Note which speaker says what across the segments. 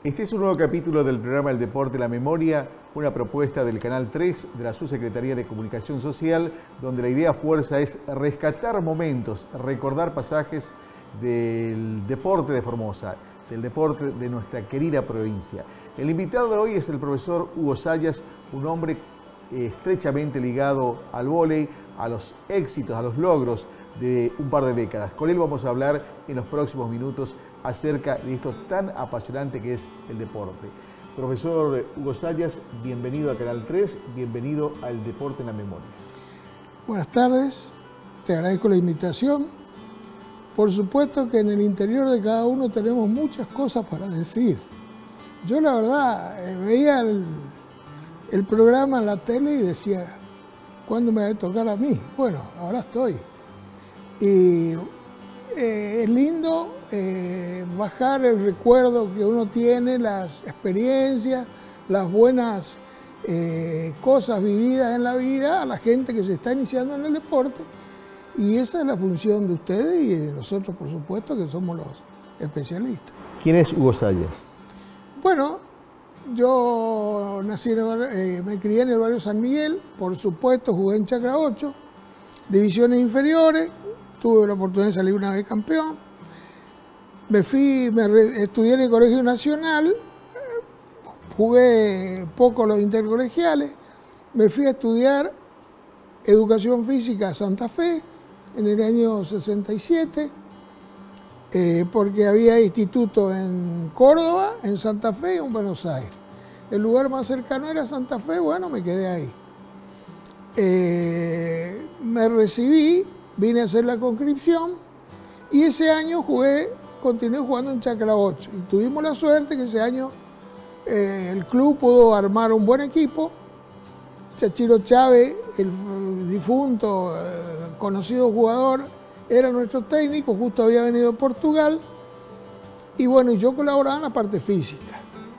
Speaker 1: Este es un nuevo capítulo del programa El Deporte, la Memoria, una propuesta del Canal 3 de la Subsecretaría de Comunicación Social, donde la idea fuerza es rescatar momentos, recordar pasajes del deporte de Formosa, del deporte de nuestra querida provincia. El invitado de hoy es el profesor Hugo Zayas, un hombre estrechamente ligado al vóley, a los éxitos, a los logros de un par de décadas. Con él vamos a hablar en los próximos minutos acerca de esto tan apasionante que es el deporte. Profesor Hugo Zayas, bienvenido a Canal 3, bienvenido al Deporte en la Memoria.
Speaker 2: Buenas tardes, te agradezco la invitación. Por supuesto que en el interior de cada uno tenemos muchas cosas para decir. Yo la verdad veía el programa en la tele y decía, ¿cuándo me va a tocar a mí? Bueno, ahora estoy. Y es lindo bajar el recuerdo que uno tiene, las experiencias, las buenas cosas vividas en la vida a la gente que se está iniciando en el deporte. Y esa es la función de ustedes y de nosotros, por supuesto, que somos los especialistas.
Speaker 1: ¿Quién es Hugo Zayas?
Speaker 2: Bueno, yo nací me crié en el barrio San Miguel, por supuesto jugué en Chacra 8, divisiones inferiores, tuve la oportunidad de salir una vez campeón. Estudié en el Colegio Nacional, jugué poco los intercolegiales, me fui a estudiar Educación Física a Santa Fe en el año 67, porque había instituto en Córdoba, en Santa Fe y en Buenos Aires. El lugar más cercano era Santa Fe, bueno, me quedé ahí. Me recibí, vine a hacer la conscripción y ese año continué jugando en Chacra 8. Y tuvimos la suerte que ese año el club pudo armar un buen equipo. Chachiro Chávez, el difunto, conocido jugador, era nuestro técnico, justo había venido de Portugal. Y bueno, yo colaboraba en la parte física.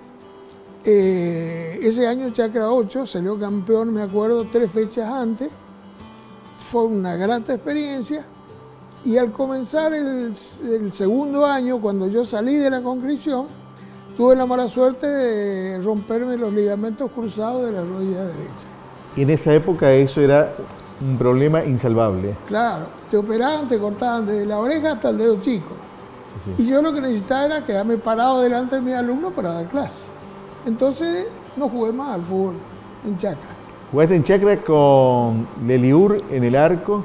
Speaker 2: Ese año Chacra 8 salió campeón, me acuerdo, 3 fechas antes. Fue una grata experiencia. Y al comenzar el segundo año, cuando yo salí de la conscripción, tuve la mala suerte de romperme los ligamentos cruzados de la rodilla derecha.
Speaker 1: Y en esa época eso era un problema insalvable.
Speaker 2: Claro, te operaban, te cortaban desde la oreja hasta el dedo chico. Sí. Y yo lo que necesitaba era quedarme parado delante de mis alumnos para dar clases. Entonces no jugué más al fútbol en Chacra.
Speaker 1: Jugaste en Chacra con Leliur en el arco,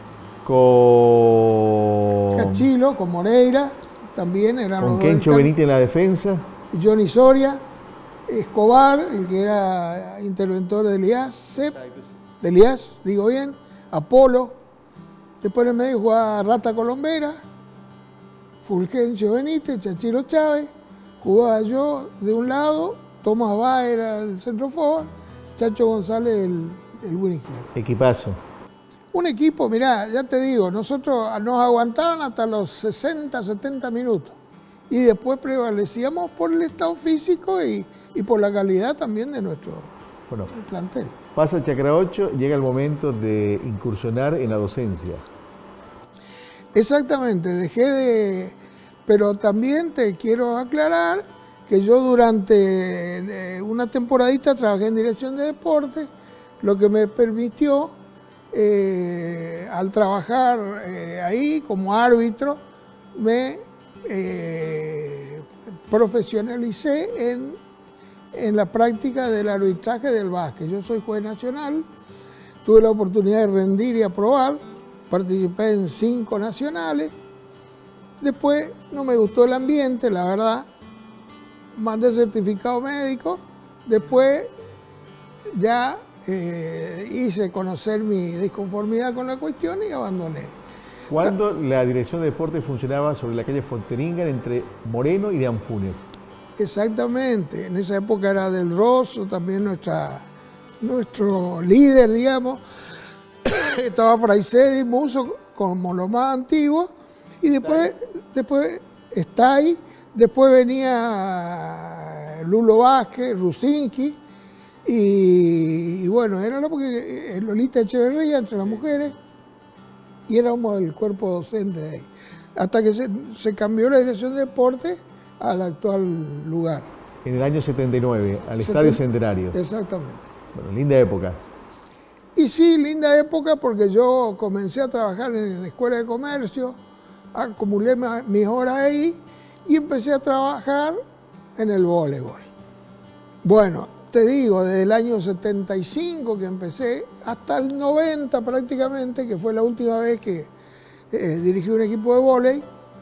Speaker 1: con
Speaker 2: Cachilo, con Moreira, también eran los dos.
Speaker 1: Con Kencho Benítez en la defensa.
Speaker 2: Johnny Soria, Escobar, el que era interventor de Elías, digo bien, Apolo. Después en el medio jugaba Rata Colombera, Fulgencio Benítez, Chachiro Chávez, jugaba yo de un lado, Tomás Bá era el centroforward, Chacho González el winning.
Speaker 1: Equipazo.
Speaker 2: Un equipo, mirá, ya te digo, nosotros nos aguantaban hasta los 60, 70 minutos. Y después prevalecíamos por el estado físico y por la calidad también de nuestro plantel.
Speaker 1: Pasa Chacra 8, llega el momento de incursionar en la docencia.
Speaker 2: Exactamente, pero también te quiero aclarar que yo durante una temporadita trabajé en dirección de deporte, lo que me permitió, al trabajar ahí como árbitro, me profesionalicé en la práctica del arbitraje del básquet. Yo soy juez nacional, tuve la oportunidad de rendir y aprobar, participé en 5 nacionales. Después no me gustó el ambiente, la verdad, mandé certificado médico. Después ya hice conocer mi disconformidad con la cuestión y abandoné.
Speaker 1: ¿Cuándo la dirección de deporte funcionaba sobre la calle Fonteringan entre Moreno y de Anfunes?
Speaker 2: Exactamente, en esa época era Del Rosso, también nuestro líder, digamos. Estaba Fraisedi, Muso, como lo más antiguo, y después está ahí, después venía Lulo Vázquez, Rusinski, y bueno, era porque Lolita Echeverría entre las mujeres, y éramos el cuerpo docente de ahí. Hasta que se cambió la dirección de deporte al actual lugar.
Speaker 1: En el año 79, al Estadio Centenario.
Speaker 2: Exactamente.
Speaker 1: Bueno, linda época.
Speaker 2: Y sí, linda época porque yo comencé a trabajar en la Escuela de Comercio, acumulé mis horas ahí y empecé a trabajar en el voleibol. Bueno, te digo, desde el año 75 que empecé hasta el 90 prácticamente, que fue la última vez que dirigí un equipo de vóley,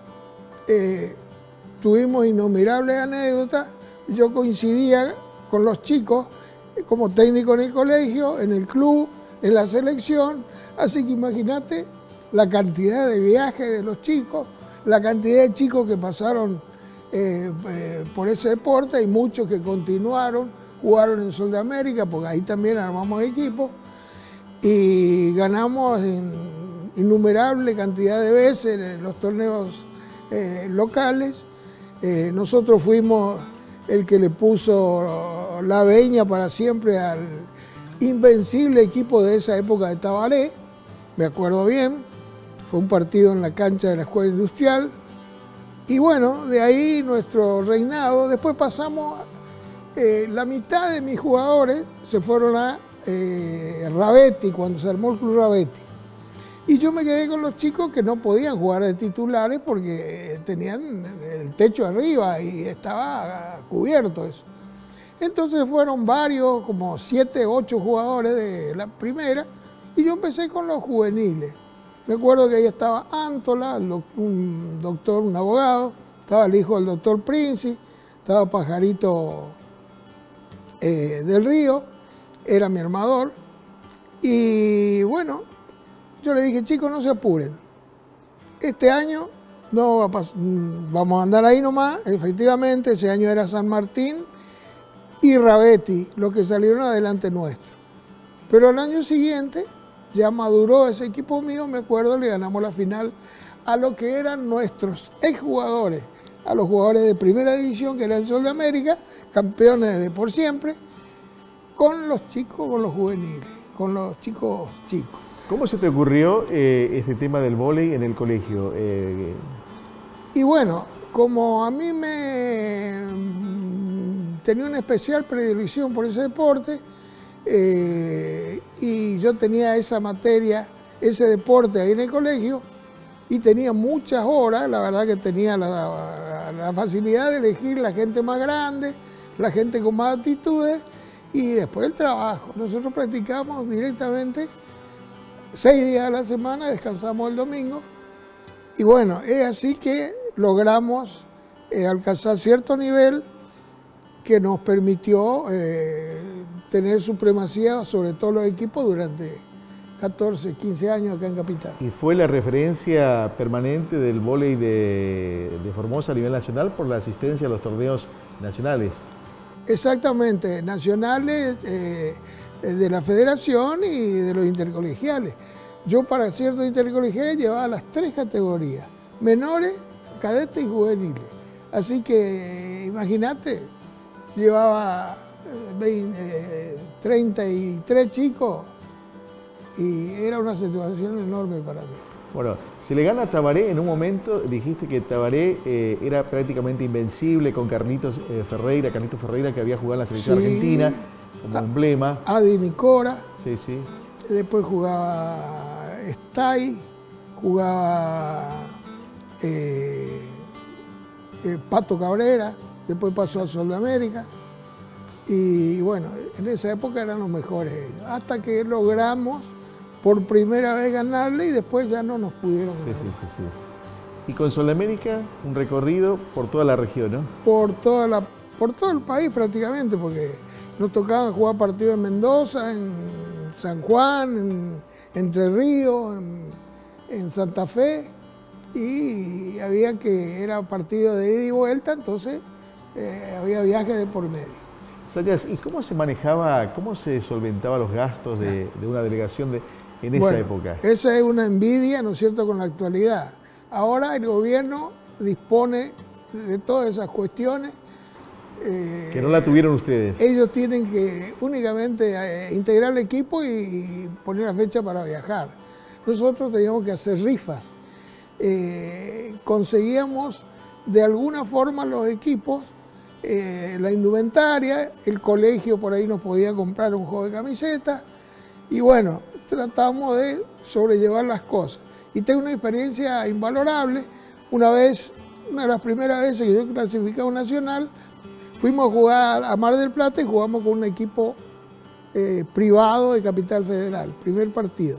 Speaker 2: tuvimos innumerables anécdotas. Yo coincidía con los chicos como técnico en el colegio, en el club, en la selección, así que imagínate la cantidad de viajes de los chicos, la cantidad de chicos que pasaron por ese deporte y muchos que continuaron, jugaron en Sol de América, porque ahí también armamos equipos y ganamos innumerable cantidad de veces en los torneos locales. Nosotros fuimos el que le puso la veña para siempre al invencible equipo de esa época de Tabaré, me acuerdo bien, fue un partido en la cancha de la Escuela Industrial, y bueno, de ahí nuestro reinado. Después pasamos, la mitad de mis jugadores se fueron a Rabetti, cuando se armó el Club Rabetti, y yo me quedé con los chicos que no podían jugar de titulares porque tenían el techo arriba y estaba cubierto eso. Entonces fueron varios, como 7, 8 jugadores de la primera, y yo empecé con los juveniles. Me acuerdo que ahí estaba Antola, un doctor, un abogado, estaba el hijo del doctor Princi, estaba Pajarito del Río, era mi armador, y bueno, yo le dije, chicos, no se apuren, este año no va a vamos a andar ahí nomás. Efectivamente, ese año era San Martín y Rabetti los que salieron adelante nuestro. Pero al año siguiente ya maduró ese equipo mío, me acuerdo, le ganamos la final a lo que eran nuestros exjugadores, a los jugadores de primera división, que era el Sol de América, campeones de por siempre, con los chicos, con los juveniles, con los chicos.
Speaker 1: ¿Cómo se te ocurrió este tema del vóley en el colegio?
Speaker 2: Y bueno, como a mí tenía una especial predilección por ese deporte, y yo tenía esa materia, ese deporte ahí en el colegio, y tenía muchas horas, la verdad que tenía la facilidad de elegir la gente más grande, la gente con más aptitudes, y después el trabajo. Nosotros practicamos directamente 6 días a la semana, descansamos el domingo, y bueno, es así que logramos alcanzar cierto nivel que nos permitió tener supremacía sobre todos los equipos durante 14, 15 años acá en Capital.
Speaker 1: ¿Y fue la referencia permanente del vóley de Formosa a nivel nacional por la asistencia a los torneos nacionales?
Speaker 2: Exactamente, nacionales, de la federación y de los intercolegiales. Yo para ciertos intercolegiales llevaba las 3 categorías, menores, cadetes y juveniles. Así que imagínate, llevaba 33 chicos y era una situación enorme para mí.
Speaker 1: Bueno, se le gana a Tabaré en un momento, dijiste que Tabaré era prácticamente invencible con Carlitos Ferreira que había jugado en la selección argentina como emblema.
Speaker 2: Adi Micora,
Speaker 1: sí, sí.
Speaker 2: Después jugaba Stay, jugaba Pato Cabrera, después pasó a Sol de América. Y bueno, en esa época eran los mejores ellos, hasta que logramos por primera vez ganarle y después ya no nos pudieron ganar.
Speaker 1: Sí. Y con Sol de América, un recorrido por toda la región, ¿no?
Speaker 2: Por todo el país prácticamente, porque nos tocaba jugar partidos en Mendoza, en San Juan, en Entre Ríos, en Santa Fe, y era partido de ida y vuelta, entonces había viajes de por medio.
Speaker 1: Sayas, ¿y cómo se manejaba, cómo se solventaba los gastos de una delegación en esa época?
Speaker 2: Esa es una envidia, ¿no es cierto?, con la actualidad. Ahora el gobierno dispone de todas esas cuestiones.
Speaker 1: Que no la tuvieron ustedes.
Speaker 2: Ellos tienen que únicamente integrar el equipo y poner la fecha para viajar. Nosotros teníamos que hacer rifas. Conseguíamos de alguna forma los equipos la indumentaria, el colegio por ahí nos podía comprar un juego de camisetas y bueno, tratamos de sobrellevar las cosas. Y tengo una experiencia invalorable. Una vez, una de las primeras veces que yo clasificé a un nacional, fuimos a jugar a Mar del Plata y jugamos con un equipo privado de Capital Federal, primer partido.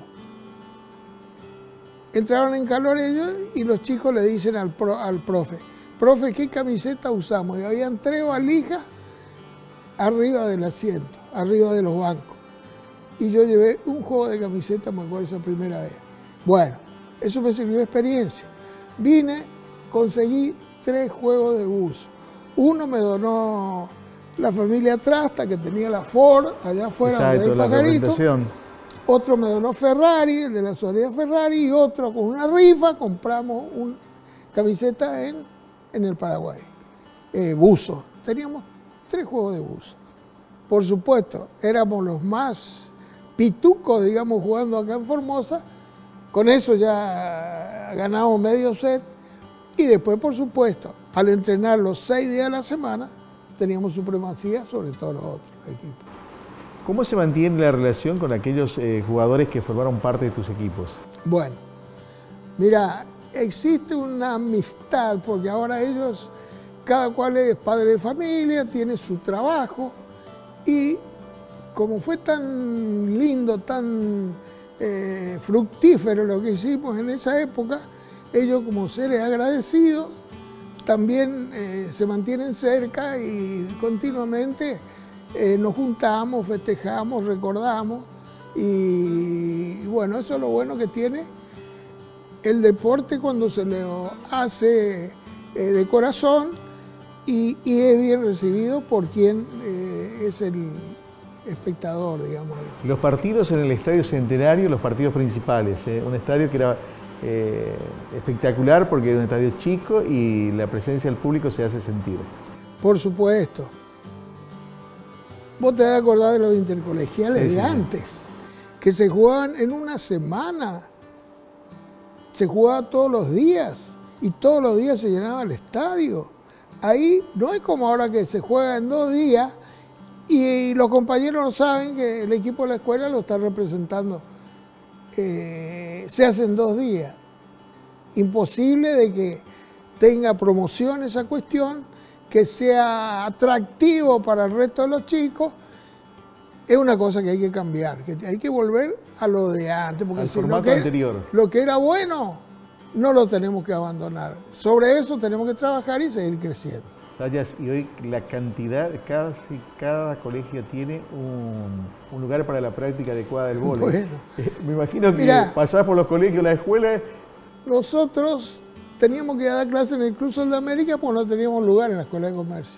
Speaker 2: Entraron en calor ellos y los chicos le dicen al profe, profe, ¿qué camiseta usamos? Y habían 3 valijas arriba del asiento, arriba de los bancos. Y yo llevé un juego de camiseta, me acuerdo esa primera vez. Bueno, eso me sirvió de experiencia. Vine, conseguí 3 juegos de buzo. Uno me donó la familia Trasta, que tenía la Ford, allá afuera del Pajarito. Otro me donó Ferrari, el de la Soledad Ferrari, y otro con una rifa, compramos una camiseta en el Paraguay. Buzo. Teníamos 3 juegos de buzo. Por supuesto, éramos los más pitucos, digamos, jugando acá en Formosa. Con eso ya ganamos medio set. Y después, por supuesto, al entrenar los 6 días a la semana, teníamos supremacía sobre todos los otros equipos.
Speaker 1: ¿Cómo se mantiene la relación con aquellos jugadores que formaron parte de tus equipos?
Speaker 2: Bueno, mira, existe una amistad, porque ahora ellos, cada cual es padre de familia, tiene su trabajo, y como fue tan lindo, tan fructífero lo que hicimos en esa época, ellos como seres agradecidos también se mantienen cerca y continuamente nos juntamos, festejamos, recordamos y bueno, eso es lo bueno que tiene el deporte cuando se le hace de corazón y es bien recibido por quien es el espectador, digamos.
Speaker 1: Los partidos en el Estadio Centenario, los partidos principales, un estadio que era espectacular porque era un estadio chico y la presencia del público se hace sentir.
Speaker 2: Por supuesto. Vos te vas a acordar de los intercolegiales de antes, que se jugaban en una semana, se jugaba todos los días y todos los días se llenaba el estadio. Ahí no es como ahora que se juega en 2 días y los compañeros no saben que el equipo de la escuela lo está representando. Se hace en 2 días. Imposible de que tenga promoción esa cuestión, que sea atractivo para el resto de los chicos. Es una cosa que hay que cambiar, que hay que volver a lo de antes, porque si lo que era bueno no lo tenemos que abandonar. Sobre eso tenemos que trabajar y seguir creciendo.
Speaker 1: Sayas, y hoy la cantidad, casi cada colegio tiene un lugar para la práctica adecuada del vóley. Bueno, me imagino que pasás por los colegios, la escuela.
Speaker 2: Nosotros teníamos que dar clases en el Club Sol de América porque no teníamos lugar en la Escuela de Comercio.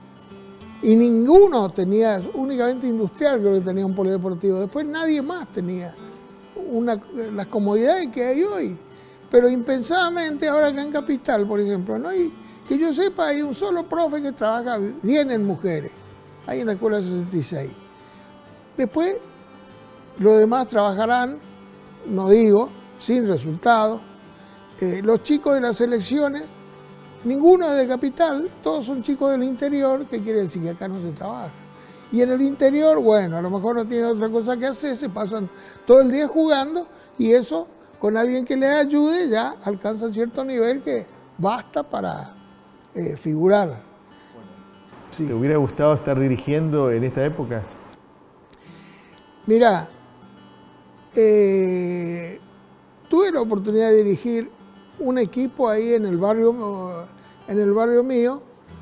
Speaker 2: Y ninguno tenía, únicamente Industrial creo que tenía un polideportivo. Después nadie más tenía las comodidades que hay hoy. Pero impensadamente ahora acá en Capital, por ejemplo, no hay, que yo sepa, hay un solo profe que trabaja bien en mujeres, ahí en la Escuela 66. Después, los demás trabajarán, no digo, sin resultados. Los chicos de las selecciones, ninguno es de Capital, todos son chicos del interior, que quiere decir que acá no se trabaja. Y en el interior, bueno, a lo mejor no tienen otra cosa que hacer, se pasan todo el día jugando y eso, con alguien que les ayude, ya alcanzan cierto nivel que basta para figurar.
Speaker 1: Sí. ¿Te hubiera gustado estar dirigiendo en esta época?
Speaker 2: Mira, tuve la oportunidad de dirigir un equipo ahí en el barrio mío.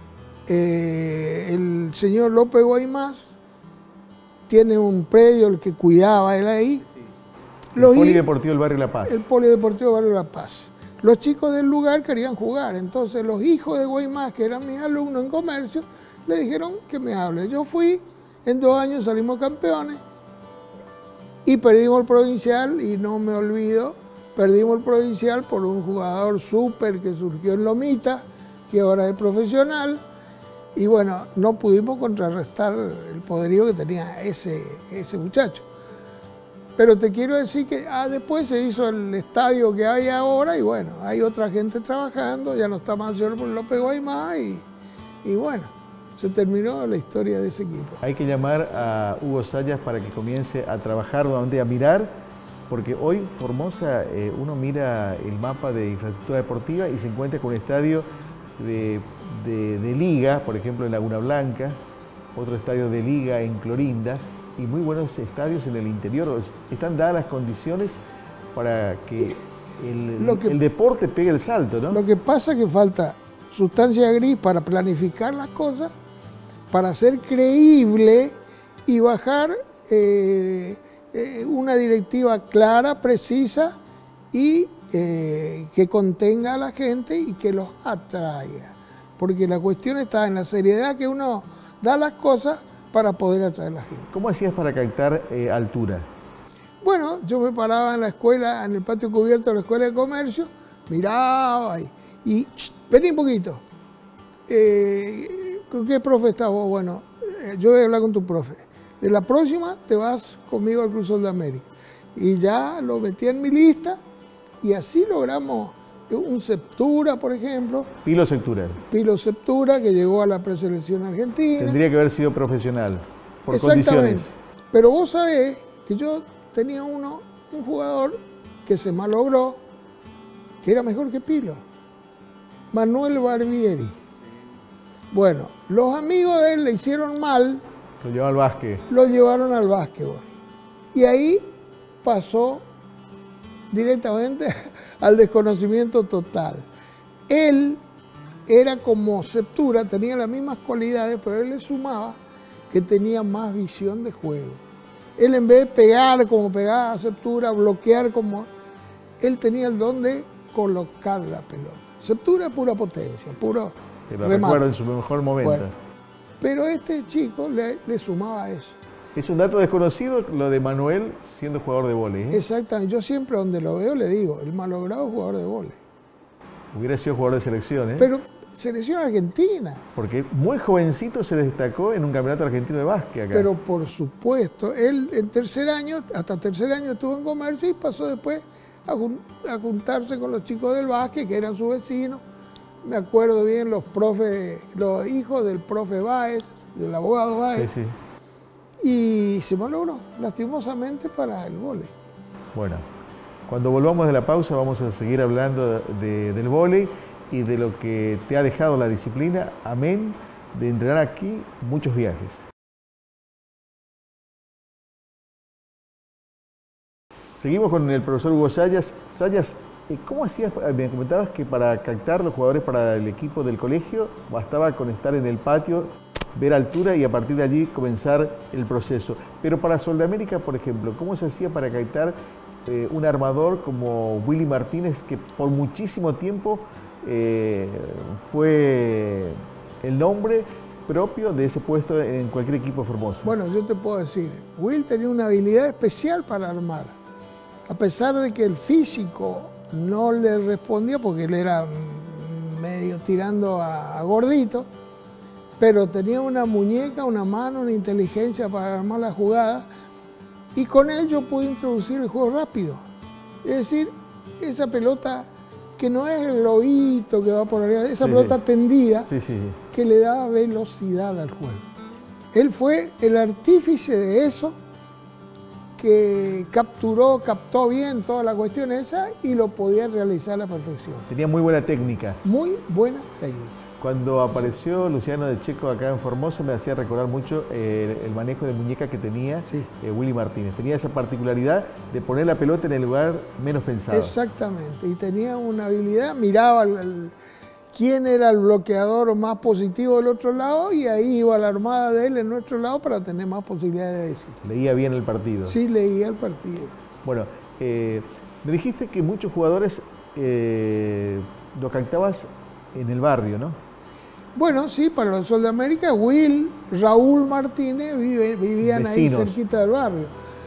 Speaker 2: El señor López Guaymás tiene un predio el que cuidaba él ahí.
Speaker 1: El Polideportivo del Barrio La Paz.
Speaker 2: El Polideportivo del Barrio La Paz. Los chicos del lugar querían jugar, entonces los hijos de Guaymás, que eran mis alumnos en comercio, le dijeron que me hable. Yo fui, en 2 años salimos campeones y perdimos el provincial y no me olvido, perdimos el provincial por un jugador súper que surgió en Lomita, que ahora es profesional, y bueno, no pudimos contrarrestar el poderío que tenía ese muchacho. Pero te quiero decir que después se hizo el estadio que hay ahora y bueno, hay otra gente trabajando, ya no está más el señor López Guaymás y bueno, se terminó la historia de ese equipo.
Speaker 1: Hay que llamar a Hugo Zayas para que comience a trabajar nuevamente, a mirar, porque hoy Formosa, uno mira el mapa de infraestructura deportiva y se encuentra con un estadio de liga, por ejemplo en Laguna Blanca, otro estadio de liga en Clorinda, y muy buenos estadios en el interior. Están dadas las condiciones para que el deporte pegue el salto, ¿no?
Speaker 2: Lo que pasa es que falta sustancia gris para planificar las cosas, para ser creíble y bajar una directiva clara, precisa y que contenga a la gente y que los atraiga. Porque la cuestión está en la seriedad que uno da las cosas para poder atraer a la gente.
Speaker 1: ¿Cómo hacías para captar altura?
Speaker 2: Bueno, yo me paraba en la escuela, en el patio cubierto de la escuela de comercio, miraba y vení un poquito. ¿Con qué profe estás vos? Bueno, yo voy a hablar con tu profe. De la próxima te vas conmigo al Club Sol de América. Y ya lo metí en mi lista y así logramos un Septura, por ejemplo.
Speaker 1: Pilo Septura.
Speaker 2: Pilo Septura, que llegó a la preselección argentina.
Speaker 1: Tendría que haber sido profesional, por
Speaker 2: Exactamente.
Speaker 1: condiciones.
Speaker 2: Pero vos sabés que yo tenía un jugador que se malogró, que era mejor que Pilo. Manuel Barbieri. Bueno, los amigos de él le hicieron mal.
Speaker 1: Lo llevó al básquet.
Speaker 2: Lo llevaron al básquetbol. Y ahí pasó directamente al desconocimiento total. Él era como Septura, tenía las mismas cualidades, pero él le sumaba que tenía más visión de juego. Él, en vez de pegar como pegaba Septura, bloquear como... Él tenía el don de colocar la pelota. Septura es pura potencia, puro
Speaker 1: Te lo
Speaker 2: remate.
Speaker 1: recuerdo en su mejor momento.
Speaker 2: Bueno, pero este chico le sumaba eso.
Speaker 1: Es un dato desconocido lo de Manuel siendo jugador de vóley, ¿eh?
Speaker 2: Exactamente. Yo siempre donde lo veo le digo, el malogrado jugador de vóley.
Speaker 1: Hubiera sido jugador de selección, ¿eh?
Speaker 2: Pero selección argentina.
Speaker 1: Porque muy jovencito se destacó en un campeonato argentino de básquet acá.
Speaker 2: Pero por supuesto, él en tercer año, hasta tercer año estuvo en comercio y pasó después a juntarse con los chicos del básquet, que eran sus vecinos. Me acuerdo bien los profes, los hijos del profe Báez, del abogado Báez.
Speaker 1: Sí, sí.
Speaker 2: Y se malogró, lastimosamente, para el vóley.
Speaker 1: Bueno, cuando volvamos de la pausa vamos a seguir hablando del vóley y de lo que te ha dejado la disciplina, amén, de entrenar aquí muchos viajes. Seguimos con el profesor Hugo Zayas. Zayas, ¿cómo hacías? Me comentabas que para captar los jugadores para el equipo del colegio bastaba con estar en el patio, ver altura y a partir de allí comenzar el proceso. Pero para Sol de América, por ejemplo, ¿cómo se hacía para captar un armador como Willy Martínez, que por muchísimo tiempo fue el nombre propio de ese puesto en cualquier equipo Formosa?
Speaker 2: Bueno, yo te puedo decir, Will tenía una habilidad especial para armar. A pesar de que el físico no le respondía, porque él era medio tirando a gordito, pero tenía una muñeca, una mano, una inteligencia para armar la jugada, y con él yo pude introducir el juego rápido. Es decir, esa pelota que no es el lobito que va por arriba, esa pelota tendida, que le daba velocidad al juego. Él fue el artífice de eso, que captó bien toda la cuestión esa y lo podía realizar a la perfección.
Speaker 1: Tenía muy buena técnica.
Speaker 2: Muy buena técnica.
Speaker 1: Cuando apareció Luciano de Checo acá en Formosa me hacía recordar mucho el manejo de muñeca que tenía Willy Martínez. Tenía esa particularidad de poner la pelota en el lugar menos pensado.
Speaker 2: Exactamente, y tenía una habilidad, miraba quién era el bloqueador más positivo del otro lado y ahí iba la armada de él en nuestro lado para tener más posibilidades de éxito.
Speaker 1: Leía bien el partido.
Speaker 2: Sí, leía el partido.
Speaker 1: Bueno, me dijiste que muchos jugadores lo captabas en el barrio, ¿no?
Speaker 2: Bueno, sí, para los Sol de América, Will, Raúl Martínez vivían ahí cerquita del barrio.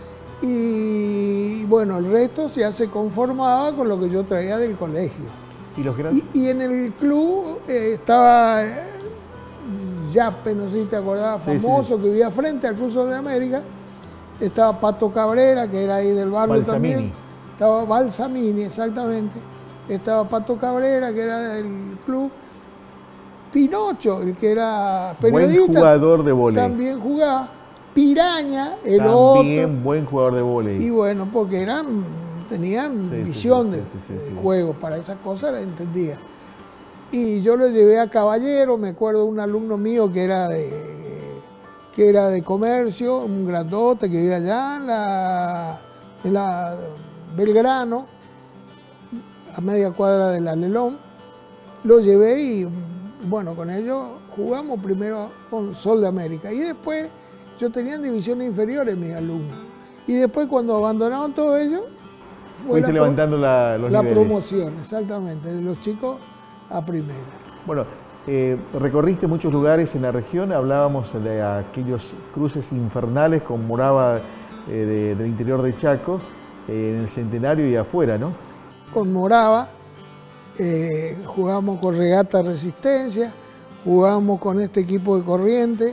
Speaker 2: Y bueno, el resto ya se conformaba con lo que yo traía del colegio.
Speaker 1: ¿Y los grandes?
Speaker 2: Y en el club estaba Yape, no sé si te acordabas, famoso, que vivía frente al Club Sol de América. Estaba Pato Cabrera, que era ahí del barrio también. Estaba Balsamini, exactamente. Estaba Pato Cabrera, que era del club. Pinocho, el que era periodista.
Speaker 1: Buen jugador de vóley.
Speaker 2: También jugaba. Piraña, el
Speaker 1: también
Speaker 2: otro.
Speaker 1: También buen jugador de vóley.
Speaker 2: Y bueno, porque tenían visión de juego, para esas cosas la entendía. Y yo lo llevé a Caballero, me acuerdo de un alumno mío que era de comercio, un grandote que vivía allá en la Belgrano, a media cuadra del Alelón. Lo llevé y bueno, con ellos jugamos primero con Sol de América y después yo tenía en divisiones inferiores mis alumnos. Y después cuando abandonaron todos ellos, fue
Speaker 1: levantando la
Speaker 2: promoción, exactamente, de los chicos a primera.
Speaker 1: Bueno, recorriste muchos lugares en la región, hablábamos de aquellos cruces infernales con Moraba del interior de Chaco, en el Centenario y afuera, ¿no?
Speaker 2: Con Moraba jugamos con Regata Resistencia, jugamos con este equipo de Corrientes,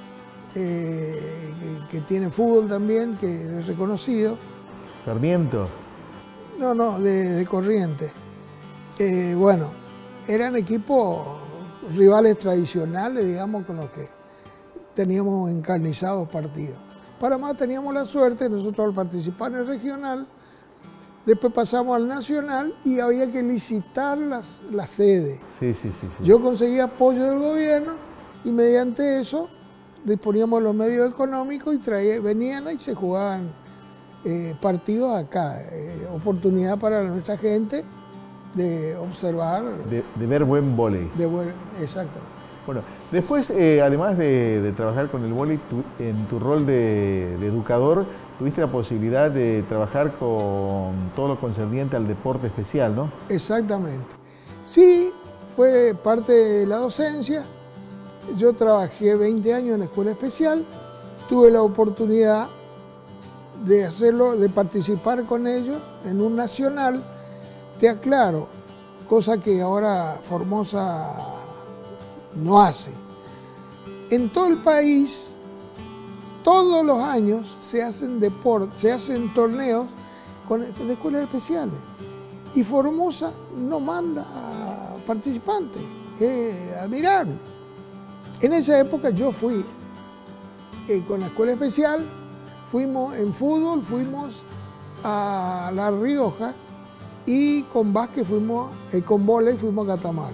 Speaker 2: que tiene fútbol también, que es reconocido.
Speaker 1: ¿Sarmiento?
Speaker 2: No, de Corrientes. Bueno, eran equipos rivales tradicionales, digamos, con los que teníamos encarnizados partidos. Para más teníamos la suerte, nosotros al participar en el regional, después pasamos al nacional y había que licitar la sede.
Speaker 1: Sí.
Speaker 2: Yo conseguí apoyo del gobierno y mediante eso disponíamos los medios económicos y venían y se jugaban partidos acá, oportunidad para nuestra gente de observar.
Speaker 1: De ver buen vóley.
Speaker 2: Exactamente.
Speaker 1: Bueno, después, además de trabajar con el vóley, en tu rol de educador, tuviste la posibilidad de trabajar con todo lo concerniente al deporte especial, ¿no?
Speaker 2: Exactamente. Sí, fue parte de la docencia. Yo trabajé 20 años en la escuela especial, tuve la oportunidad de hacerlo, de participar con ellos en un nacional. Te aclaro, cosa que ahora Formosa no hace. En todo el país, todos los años se hacen torneos de escuelas especiales. Y Formosa no manda a participantes. Es admirable. En esa época yo fui con la escuela especial, fuimos en fútbol, fuimos a La Rioja y con básquet con vóley fuimos a Catamarca.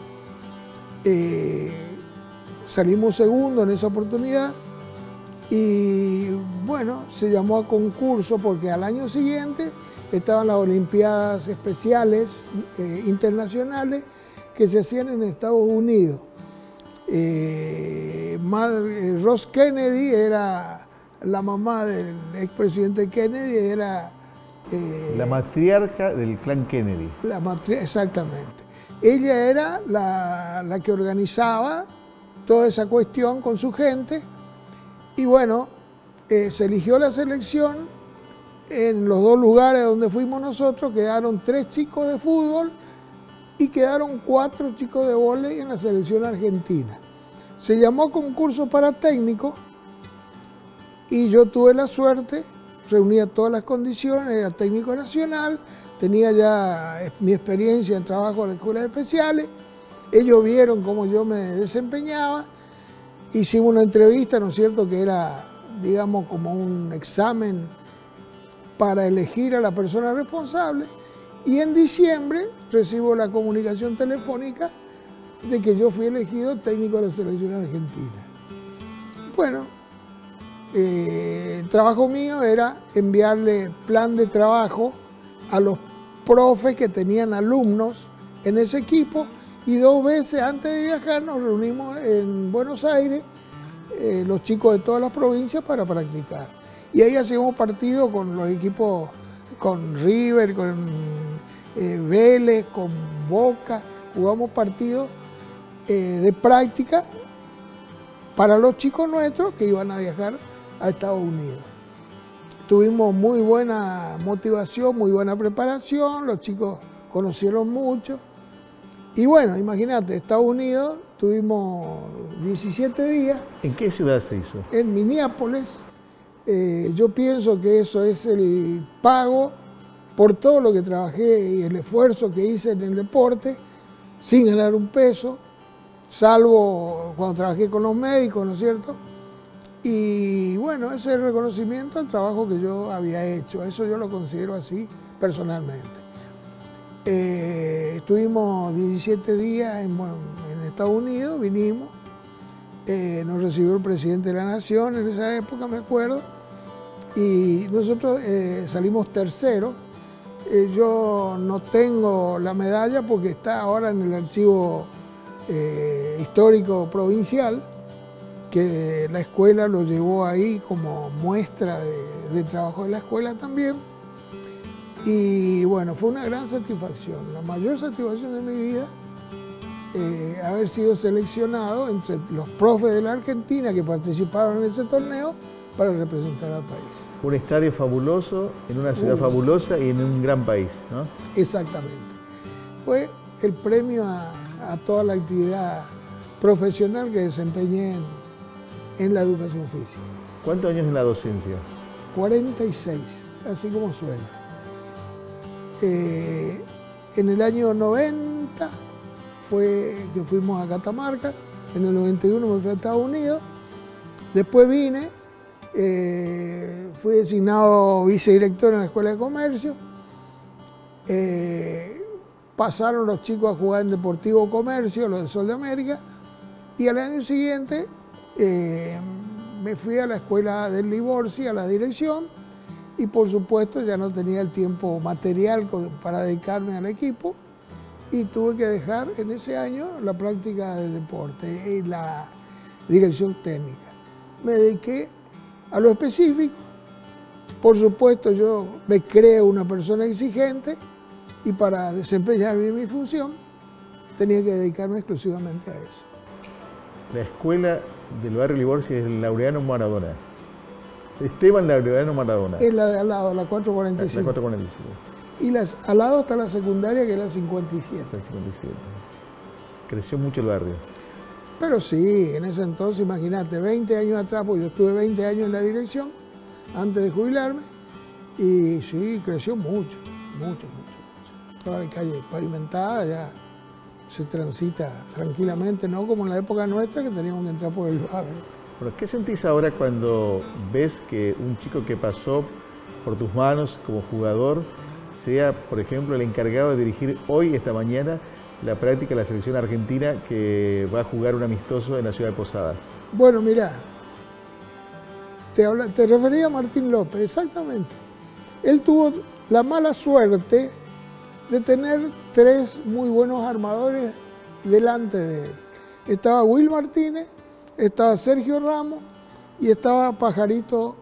Speaker 2: Salimos segundo en esa oportunidad y bueno, se llamó a concurso porque al año siguiente estaban las Olimpiadas Especiales Internacionales que se hacían en Estados Unidos. Ross Kennedy era la mamá del expresidente Kennedy, era
Speaker 1: la matriarca del clan Kennedy.
Speaker 2: Exactamente. Ella era la que organizaba toda esa cuestión con su gente y bueno, se eligió la selección. En los dos lugares donde fuimos nosotros quedaron 3 chicos de fútbol y quedaron 4 chicos de vóley en la selección argentina. Se llamó concurso para técnicos y yo tuve la suerte, reunía todas las condiciones, era técnico nacional, tenía ya mi experiencia en trabajo en las escuelas especiales, ellos vieron cómo yo me desempeñaba, hicimos una entrevista, ¿no es cierto?, que era, digamos, como un examen para elegir a la persona responsable, y en diciembre recibo la comunicación telefónica de que yo fui elegido técnico de la selección argentina. Bueno, el trabajo mío era enviarle plan de trabajo a los profes que tenían alumnos en ese equipo y 2 veces antes de viajar nos reunimos en Buenos Aires, los chicos de todas las provincias para practicar. Y ahí hacíamos partidos con los equipos, con River, con Vélez, con Boca, jugamos partidos de práctica para los chicos nuestros que iban a viajar a Estados Unidos. Tuvimos muy buena motivación, muy buena preparación, los chicos conocieron mucho. Y bueno, imagínate, Estados Unidos tuvimos 17 días.
Speaker 1: ¿En qué ciudad se hizo?
Speaker 2: En Minneapolis. Yo pienso que eso es el pago por todo lo que trabajé y el esfuerzo que hice en el deporte, sin ganar un peso. salvo cuando trabajé con los médicos, ¿no es cierto? Y bueno, ese es el reconocimiento al trabajo que yo había hecho, eso yo lo considero así personalmente. Estuvimos 17 días en Estados Unidos, vinimos, nos recibió el presidente de la Nación en esa época, me acuerdo, y nosotros salimos terceros. Yo no tengo la medalla porque está ahora en el archivo histórico provincial, que la escuela lo llevó ahí como muestra de trabajo de la escuela también. Y bueno, fue una gran satisfacción, la mayor satisfacción de mi vida, haber sido seleccionado entre los profes de la Argentina que participaron en ese torneo para representar al país.
Speaker 1: Un estadio fabuloso, en una ciudad fabulosa y en un gran país, ¿no?
Speaker 2: Exactamente. Fue el premio a toda la actividad profesional que desempeñé en la educación física.
Speaker 1: ¿Cuántos años en la docencia?
Speaker 2: 46, así como suena. En el año 90 fue que fuimos a Catamarca, en el 91 me fui a Estados Unidos, después vine, fui designado vicedirector en la Escuela de Comercio, pasaron los chicos a jugar en Deportivo Comercio, los de Sol de América, y al año siguiente me fui a la Escuela del Livorsi, a la dirección, y por supuesto ya no tenía el tiempo material para dedicarme al equipo, y tuve que dejar en ese año la práctica de deporte y la dirección técnica. Me dediqué a lo específico. Por supuesto, yo me creo una persona exigente y para desempeñar bien mi función tenía que dedicarme exclusivamente a eso.
Speaker 1: La escuela del barrio Livorsi es el Laureano Maradona. Esteban Laureano Maradona.
Speaker 2: Es la de al lado, la 445.
Speaker 1: La 445.
Speaker 2: Y al lado está la secundaria, que es la 57.
Speaker 1: La 57. Creció mucho el barrio.
Speaker 2: Pero sí, en ese entonces, imagínate, 20 años atrás, pues yo estuve 20 años en la dirección, antes de jubilarme, y sí, creció mucho. Toda la calle pavimentada, ya se transita tranquilamente, no como en la época nuestra que teníamos que entrar por el barrio.
Speaker 1: Bueno, ¿qué sentís ahora cuando ves que un chico que pasó por tus manos como jugador sea, por ejemplo, el encargado de dirigir hoy, esta mañana, la práctica de la selección argentina que va a jugar un amistoso en la ciudad de Posadas?
Speaker 2: Bueno, mirá, te refería a Martín López, exactamente. Él tuvo la mala suerte de tener 3 muy buenos armadores delante de él. Estaba Will Martínez, estaba Sergio Ramos y estaba Pajarito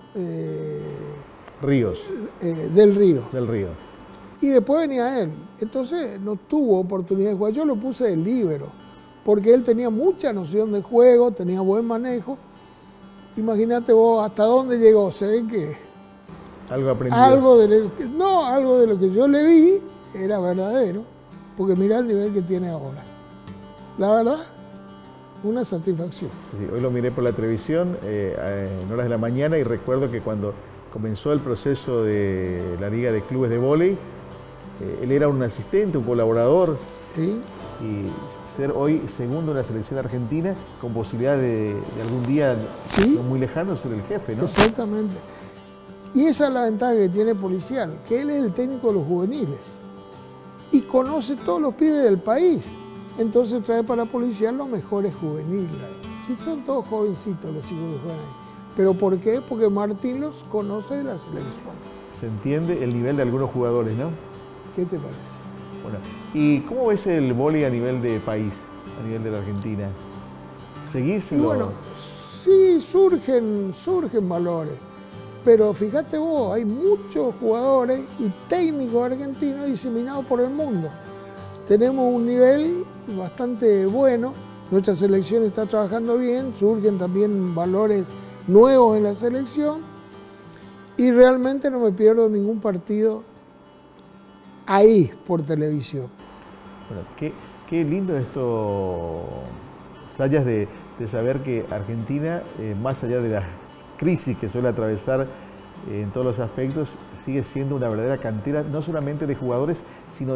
Speaker 1: Ríos.
Speaker 2: Del Río.
Speaker 1: Del Río.
Speaker 2: Y después venía él. Entonces no tuvo oportunidad de jugar. Yo lo puse de líbero, porque él tenía mucha noción de juego, tenía buen manejo. Imagínate vos hasta dónde llegó. Se ve que
Speaker 1: algo aprendió.
Speaker 2: Algo de lo que yo le vi era verdadero, porque mirá el nivel que tiene ahora. La verdad, una satisfacción.
Speaker 1: Sí, hoy lo miré por la televisión en horas de la mañana y recuerdo que cuando comenzó el proceso de la Liga de Clubes de Vóley, él era un asistente, un colaborador.
Speaker 2: ¿Sí?
Speaker 1: Y ser hoy segundo en la selección argentina con posibilidad de algún día
Speaker 2: ¿Sí?
Speaker 1: no muy lejano ser el jefe, ¿no?
Speaker 2: Exactamente. Y esa es la ventaja que tiene Policial, que él es el técnico de los juveniles y conoce todos los pibes del país. Entonces trae para Policial los mejores juveniles. Sí, son todos jovencitos los chicos que juegan ahí. ¿Pero por qué? Porque Martín los conoce de la selección.
Speaker 1: Se entiende el nivel de algunos jugadores, ¿no?
Speaker 2: ¿Qué te parece?
Speaker 1: Bueno, ¿y cómo ves el vóley a nivel de país, a nivel de la Argentina? ¿Seguís?
Speaker 2: Y bueno, sí, surgen valores. Pero fíjate vos, hay muchos jugadores y técnicos argentinos diseminados por el mundo. Tenemos un nivel bastante bueno, nuestra selección está trabajando bien, surgen también valores nuevos en la selección y realmente no me pierdo ningún partido ahí por televisión.
Speaker 1: Bueno, qué lindo esto, Sayas, de saber que Argentina, más allá de las crisis que suele atravesar en todos los aspectos, sigue siendo una verdadera cantera, no solamente de jugadores, sino de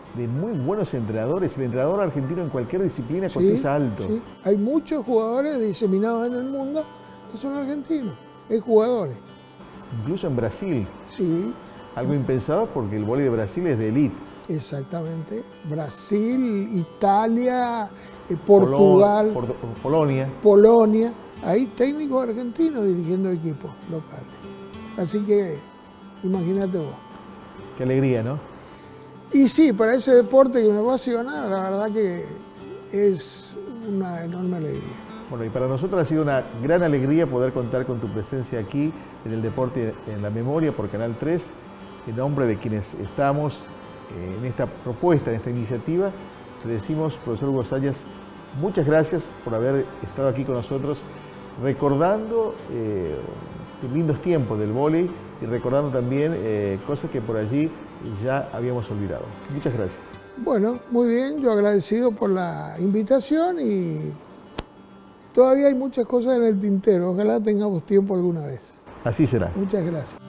Speaker 1: de muy buenos entrenadores. El entrenador argentino en cualquier disciplina cotiza alto.
Speaker 2: Sí. Hay muchos jugadores diseminados en el mundo que son argentinos, hay jugadores.
Speaker 1: Incluso en Brasil.
Speaker 2: Sí.
Speaker 1: Algo impensado porque el vóley de Brasil es de élite.
Speaker 2: Exactamente. Brasil, Italia, Portugal, Polonia. Hay técnicos argentinos dirigiendo equipos locales. Así que imagínate vos.
Speaker 1: Qué alegría, ¿no?
Speaker 2: Y sí, para ese deporte que me apasiona, la verdad que es una enorme alegría.
Speaker 1: Bueno, y para nosotros ha sido una gran alegría poder contar con tu presencia aquí en el Deporte en la Memoria por Canal 3. En nombre de quienes estamos en esta propuesta, en esta iniciativa, le decimos, profesor Hugo Zayas, muchas gracias por haber estado aquí con nosotros, recordando lindos tiempos del vóley y recordando también cosas que por allí ya habíamos olvidado. Muchas gracias.
Speaker 2: Bueno, muy bien, yo agradecido por la invitación y todavía hay muchas cosas en el tintero. Ojalá tengamos tiempo alguna vez.
Speaker 1: Así será.
Speaker 2: Muchas gracias.